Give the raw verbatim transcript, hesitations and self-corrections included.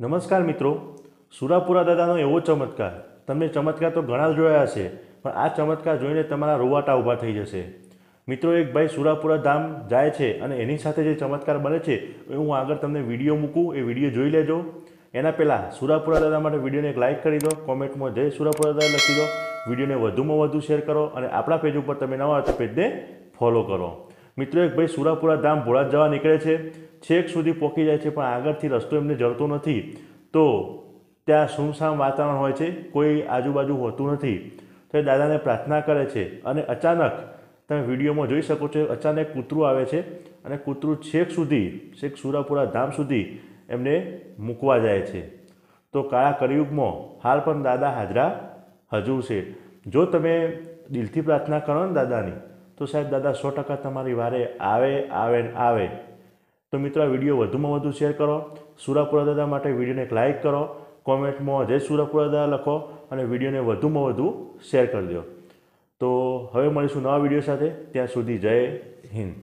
નમસ્કાર મિત્રો, સુરાપુરા દાદાનો એવો ચમત્કાર તમને ચમત્કાર તો ઘણા જોયા હશે, પણ આ ચમત્કાર જોઈને તમારા રોવાટા ઊભા થઈ જશે. મિત્રો, એક ભાઈ સુરાપુરા ધામ જાય છે અને એની સાથે જે ચમત્કાર બને છે એ હું આગળ તમને વિડીયો મૂકું, એ વિડીયો જોઈ લેજો. એના પહેલાં સુરાપુરા દાદા માટે વિડીયોને એક લાઇક કરી દો, કોમેન્ટમાં જય સુરાપુરા દાદા લખી દો, વિડીયોને વધુમાં વધુ શેર કરો અને આપણા પેજ ઉપર તમે નવા હોય તો પેજને ફોલો કરો. મિત્રો, એક ભાઈ સુરાપુરા ધામ ભોળાજ જવા નીકળે છે, છેક સુધી પહોંચી જાય છે, પણ આગળથી રસ્તો એમને જળતો નથી. તો ત્યાં સુમસામ વાતાવરણ હોય છે, કોઈ આજુબાજુ હોતું નથી. તો એ દાદાને પ્રાર્થના કરે છે અને અચાનક તમે વિડીયોમાં જોઈ શકો છો, અચાનક કૂતરું આવે છે અને કૂતરું છેક સુધી, છેક સુરાપુરા ધામ સુધી એમને મૂકવા જાય છે. તો કાળા કળિયુગમાં હાલ પણ દાદા હાજરા હજુર છે. જો તમે દિલથી પ્રાર્થના કરો ને દાદાની, તો સાહેબ દાદા સો ટકા તમારી વારે આવે આવે ને આવે. તો મિત્રો, આ વિડીયો વધુમાં વધુ શેર કરો. સુરાપુરા દાદા માટે વિડીયોને એક લાઇક કરો, કોમેન્ટમાં જય સુરાપુરા દાદા લખો અને વિડીયોને વધુમાં વધુ શેર કરી દો. તો હવે મળીશું નવા વિડીયો સાથે. ત્યાં સુધી જય હિન્દ.